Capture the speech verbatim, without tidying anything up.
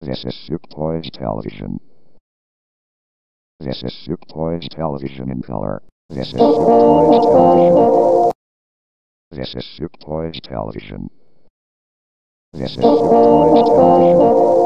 This is Superpoint Television. This is Superpoint Television in color. This is Superpoint Television. This is Superpoint Television. This is Superpoint Television.